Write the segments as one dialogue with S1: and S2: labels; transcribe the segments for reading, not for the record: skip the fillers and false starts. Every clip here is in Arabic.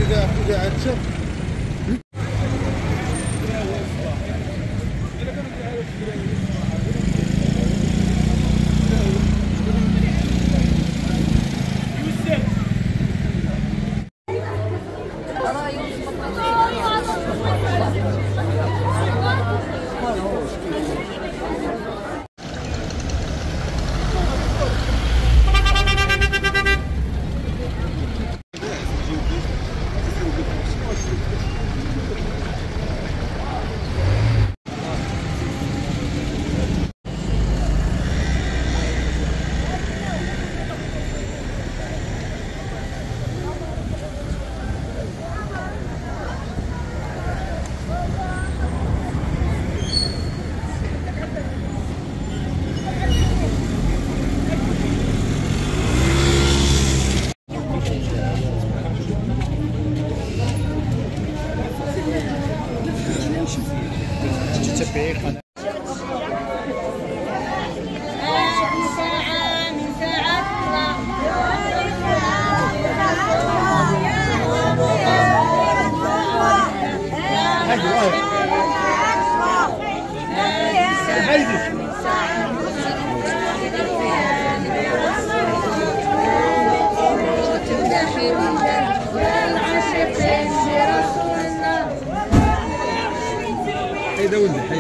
S1: إذا عدت حيدا ولدي حيد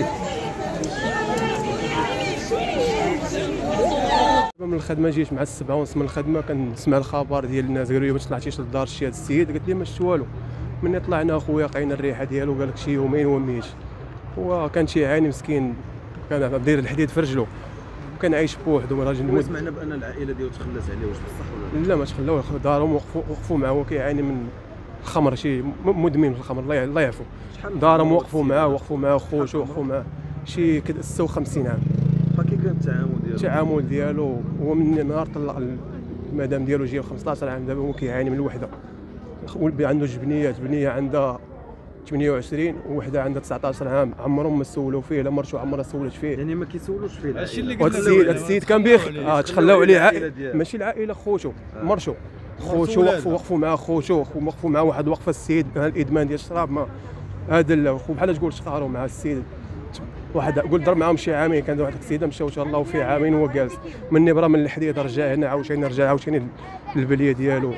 S1: من الخدمه جيت مع 7:30 من الخدمه كنسمع الخبر ديال الناس قالوا لي ما طلعتيش للدار شتي هذا السيد قلت لي ما شفت والو ملي طلعنا اخويا لقينا الريحه ديالو قال لك شي يومين وما ميتش هو كان تيعاني مسكين كان داير الحديد في رجلو وكان عايش بوحدو راجل
S2: سمعنا بان العائله ديالو تخلات عليه واش بصح ولا
S1: لا ما تخلاوه دارهم وقفوا معاه وكيعاني من الخمر شي مدمن في الخمر الله يعفو دارهم وقفوا معاه خوتو وقفوا معاه شي 56 عام
S2: كي كان
S1: التعامل ديالو هو من نهار طلق المدام ديالو جايه 15 عام دابا هو كيعاني من الوحده عنده بنيه عندها 28 ووحده عندها 19 عام عمرهم ما سولوا فيه لا مرته عمرها سولت فيه
S2: يعني ما كيسولوش فيه
S1: هادشي اللي قلنا هذا السيد كان تخلاو عليه عائله ماشي العائله خوتو مرته خوتو وقفوا معاه خوتو وقفوا معاه واحد وقفه السيد الادمان ديال الشراب ما هذا لا بحال تقول شقاروا مع السيد واحد قول ضرب معاهم شي عامين كان واحد السيده مشاو ان شاء الله وفيه عامين وهو جالس من نبره من الحديد رجع هنا عاوتاني للبليه ديالو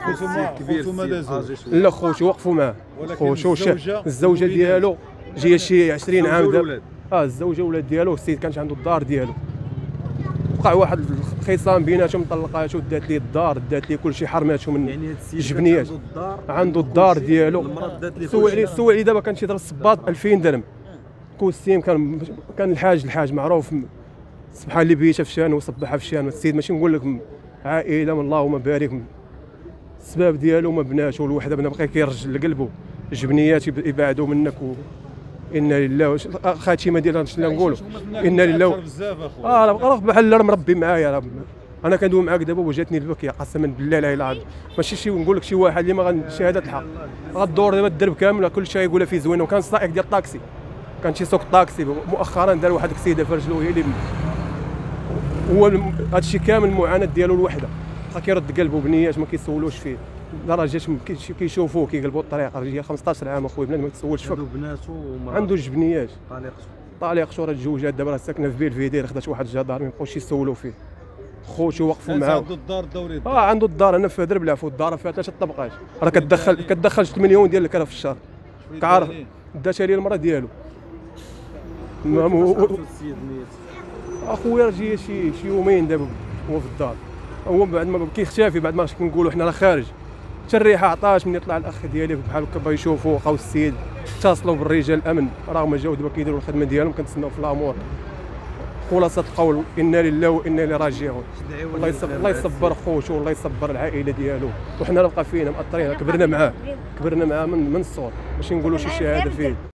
S1: لا خوتو وقفوا معاه خوتو الزوجه ديالو جايه شي 20 عام دابا الزوجه ولاد ديالو السيد كانش عنده الدار ديالو وقع واحد الخصام بيناتهم طلقاتو دات ليه الدار دات ليه كلشي حرماتو من
S2: يعني هاد السيد
S1: الجبنيات عنده الدار ديالو سوى عليه دابا كان تيضرب الصباط 2000 درهم كوستيم كان الحاج معروف سبحان اللي بيتها في شان وصبحها في شان السيد ماشي نقول لك عائله من اللهم بارك السباب ديالو ما بناتو الوحده بنا بقى كيرجل لقلبو الجبنيات يبعدوا منك انا لله خاتمه ديال شنو نقولوا انا لله راه بحال مربي معايا راه انا كندوي معاك دابا وجاتني البكيه قسما بالله لا اله الا الله ماشي شي نقول لك شي واحد اللي ما شهاده الحق غدور دابا الدرب كامل كل شيء يقولها فيه زوينه وكان سائق ديال الطاكسي كان تيسوق الطاكسي مؤخرا دار واحد السيده في رجلو هي اللي هو هادشي كامل المعاناه ديالو الوحده بقى كيرد قلبه بنيات ما كيسولوش فيه لدرجه كيشوفوه كيقلبوا الطريق راه 15 عام اخويا بنادم ما كيسولش فيه عنده جبنيات طالق شو راه تزوجات دابا راه ساكنه في بيلفيدير خدات واحد الجدار ما يبقاوش يسولوا فيه خوتو وقفوا معاه
S2: عنده الدار الدوري
S1: عنده الدار انا في درب العفو الدار فيها 3 طبقات راه كتدخل 8 مليون ديال الكره في الشهر كعارف داتها لي المراه ديالو اخويا راه جاي شي يومين دابا هو في الدار هو بعد ما كيختفي بعد ما كنقولوا حنا راه خارج حتى الريحه عطاش ملي طلع الاخ ديالي بحال هكا بغا يشوفوا لقاو السيد اتصلوا بالرجال الامن رغم جاو دابا كيديروا الخدمه ديالهم كنتسناو في الامور خلاصه القول انا لله وانا اليه راجعون الله يصبر خوتو والله يصبر العائله ديالو وحنا نبقى فينا مأثرين كبرنا معاه من الصغر ماشي نقولوا شي شهاده فيه